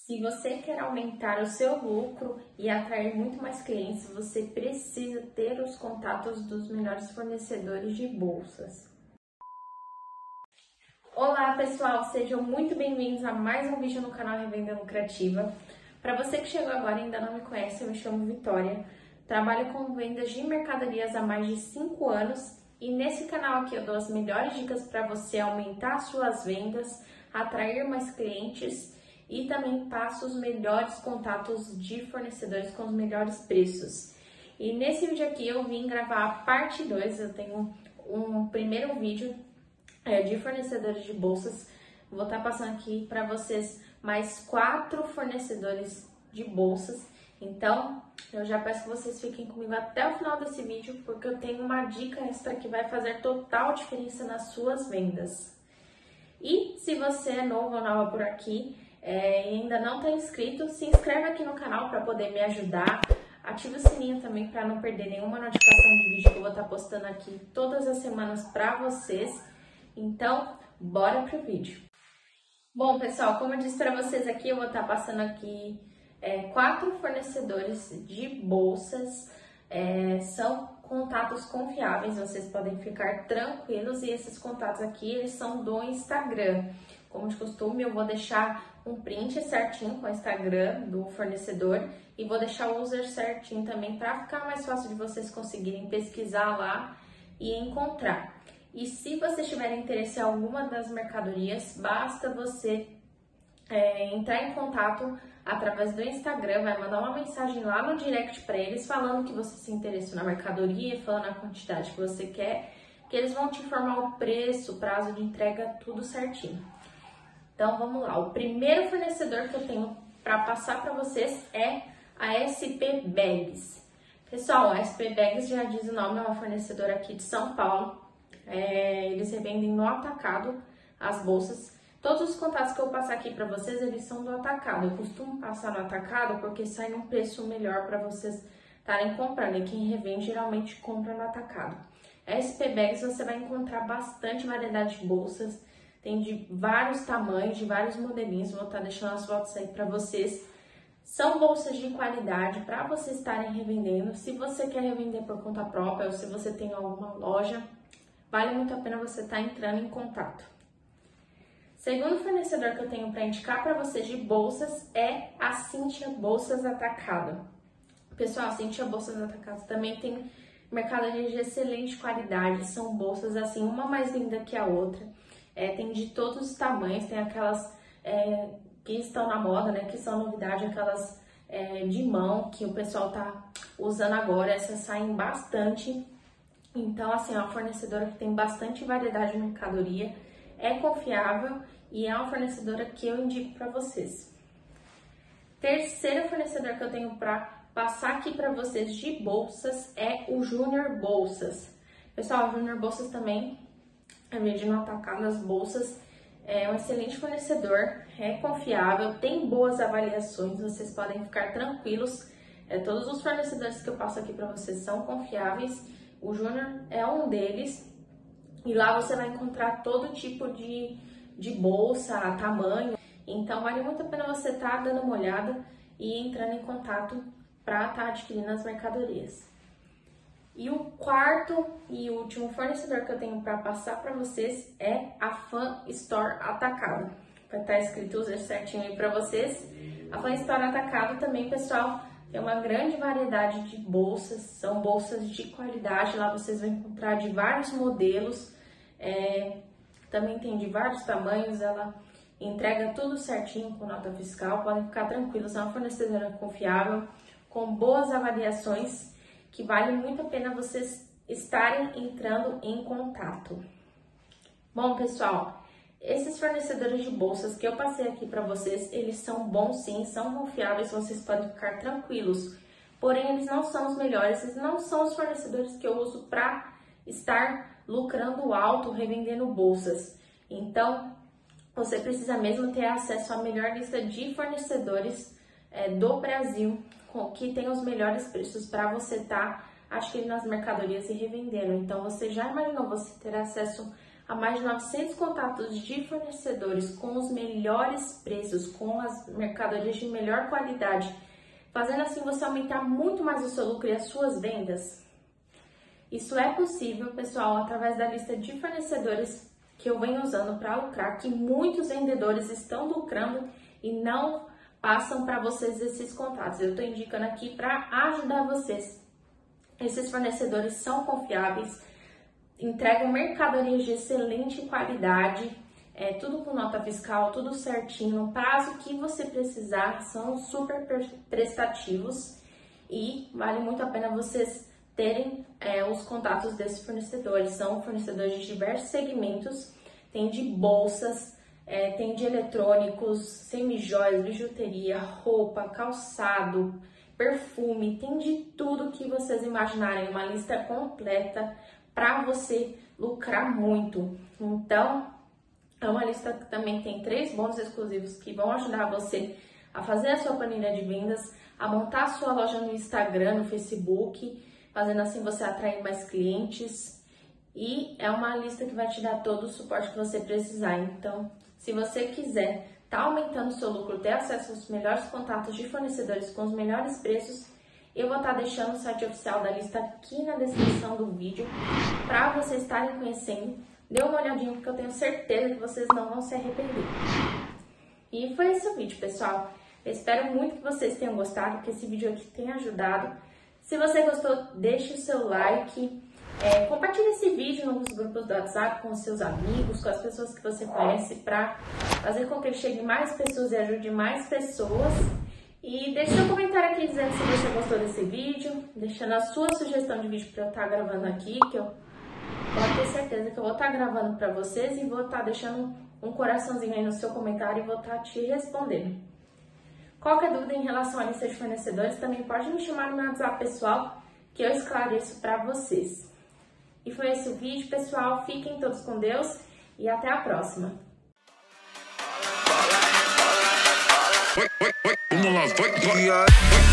Se você quer aumentar o seu lucro e atrair muito mais clientes, você precisa ter os contatos dos melhores fornecedores de bolsas. Olá pessoal, sejam muito bem-vindos a mais um vídeo no canal Revenda Lucrativa. Para você que chegou agora e ainda não me conhece, eu me chamo Vitória, trabalho com vendas de mercadorias há mais de 5 anos e nesse canal aqui eu dou as melhores dicas para você aumentar suas vendas, atrair mais clientes e também passo os melhores contatos de fornecedores com os melhores preços. E nesse vídeo aqui eu vim gravar a parte 2, eu tenho um primeiro vídeo de fornecedores de bolsas. Vou estar passando aqui para vocês mais 4 fornecedores de bolsas. Então, eu já peço que vocês fiquem comigo até o final desse vídeo, porque eu tenho uma dica extra que vai fazer total diferença nas suas vendas. E se você é novo ou nova por aqui e ainda não está inscrito, se inscreve aqui no canal para poder me ajudar. Ative o sininho também para não perder nenhuma notificação de vídeo que eu vou estar postando aqui todas as semanas para vocês. Então, bora pro vídeo. Bom, pessoal, como eu disse para vocês aqui, eu vou estar passando aqui 4 fornecedores de bolsas. São contatos confiáveis, vocês podem ficar tranquilos, e esses contatos aqui, eles são do Instagram. Como de costume, eu vou deixar um print certinho com o Instagram do fornecedor e vou deixar o user certinho também para ficar mais fácil de vocês conseguirem pesquisar lá e encontrar. E se vocês tiverem interesse em alguma das mercadorias, basta você entrar em contato através do Instagram, vai mandar uma mensagem lá no direct para eles falando que você se interessou na mercadoria, falando a quantidade que você quer, que eles vão te informar o preço, o prazo de entrega, tudo certinho. Então vamos lá, o primeiro fornecedor que eu tenho para passar para vocês é a SP Bags. Pessoal, a SP Bags, já diz o nome, é uma fornecedora aqui de São Paulo. Eles revendem no atacado as bolsas. Todos os contatos que eu passar aqui para vocês, eles são do atacado. Eu costumo passar no atacado porque sai um preço melhor para vocês estarem comprando. E quem revende geralmente compra no atacado. A SP Bags você vai encontrar bastante variedade de bolsas. Tem de vários tamanhos, de vários modelinhos. Vou estar deixando as fotos aí para vocês. São bolsas de qualidade para vocês estarem revendendo. Se você quer revender por conta própria ou se você tem alguma loja, vale muito a pena você estar entrando em contato. Segundo fornecedor que eu tenho para indicar para vocês de bolsas é a Cynthia Bolsas Atacado. Pessoal, a Cynthia Bolsas Atacado também tem mercadoria de excelente qualidade. São bolsas assim, uma mais linda que a outra. Tem de todos os tamanhos, tem aquelas que estão na moda, né, que são novidade, aquelas de mão que o pessoal tá usando agora. Essas saem bastante. Então, assim, é uma fornecedora que tem bastante variedade de mercadoria, é confiável e é uma fornecedora que eu indico para vocês. Terceiro fornecedor que eu tenho para passar aqui para vocês de bolsas é o Junior Bolsas. Pessoal, o Junior Bolsas também é vendido no atacado as bolsas, é um excelente fornecedor, é confiável, tem boas avaliações, vocês podem ficar tranquilos. Todos os fornecedores que eu passo aqui para vocês são confiáveis. O Junior é um deles e lá você vai encontrar todo tipo de bolsa, tamanho. Então vale muito a pena você estar dando uma olhada e entrando em contato para estar adquirindo as mercadorias. E o quarto e último fornecedor que eu tenho para passar para vocês é a Fan Store Atacado. Vai estar escrito user certinho aí para vocês. A Fan Store Atacado também, pessoal, tem uma grande variedade de bolsas, são bolsas de qualidade, lá vocês vão encontrar de vários modelos, também tem de vários tamanhos, ela entrega tudo certinho com nota fiscal, podem ficar tranquilos, é uma fornecedora confiável, com boas avaliações, que vale muito a pena vocês estarem entrando em contato. Bom, pessoal, esses fornecedores de bolsas que eu passei aqui para vocês, eles são bons sim, são confiáveis, vocês podem ficar tranquilos. Porém, eles não são os melhores, eles não são os fornecedores que eu uso para estar lucrando alto, revendendo bolsas. Então, você precisa mesmo ter acesso à melhor lista de fornecedores do Brasil, que tem os melhores preços para você estar adquirindo as mercadorias e revendendo. Então, você já imaginou você ter acesso a mais de 900 contatos de fornecedores com os melhores preços, com as mercadorias de melhor qualidade, fazendo assim você aumentar muito mais o seu lucro e as suas vendas? Isso é possível, pessoal, através da lista de fornecedores que eu venho usando para lucrar, que muitos vendedores estão lucrando e não passam para vocês esses contatos. Eu estou indicando aqui para ajudar vocês. Esses fornecedores são confiáveis, entregam mercadorias de excelente qualidade, tudo com nota fiscal, tudo certinho, no prazo que você precisar, são super prestativos e vale muito a pena vocês terem os contatos desses fornecedores. São fornecedores de diversos segmentos, tem de bolsas, tem de eletrônicos, semijoias, bijuteria, roupa, calçado, perfume, tem de tudo que vocês imaginarem, uma lista completa para você lucrar muito. Então, é uma lista que também tem 3 bônus exclusivos que vão ajudar você a fazer a sua planilha de vendas, a montar a sua loja no Instagram, no Facebook, fazendo assim você atrair mais clientes. E é uma lista que vai te dar todo o suporte que você precisar. Então, se você quiser tá aumentando o seu lucro, ter acesso aos melhores contatos de fornecedores com os melhores preços, eu vou estar deixando o site oficial da lista aqui na descrição do vídeo para vocês estarem conhecendo. Dê uma olhadinha porque eu tenho certeza que vocês não vão se arrepender. E foi esse o vídeo, pessoal. Eu espero muito que vocês tenham gostado, que esse vídeo aqui tenha ajudado. Se você gostou, deixe o seu like. Compartilhe esse vídeo nos grupos do WhatsApp com os seus amigos, com as pessoas que você conhece, para fazer com que ele chegue mais pessoas e ajude mais pessoas. E deixe seu comentário aqui dizendo se você gostou desse vídeo, deixando a sua sugestão de vídeo para eu estar gravando aqui, que eu pode ter certeza que eu vou estar gravando para vocês e vou estar deixando um coraçãozinho aí no seu comentário e vou estar te respondendo. Qualquer dúvida em relação à lista de fornecedores, também pode me chamar no meu WhatsApp pessoal, que eu esclareço para vocês. E foi esse o vídeo, pessoal. Fiquem todos com Deus e até a próxima. Vamos lá, vai.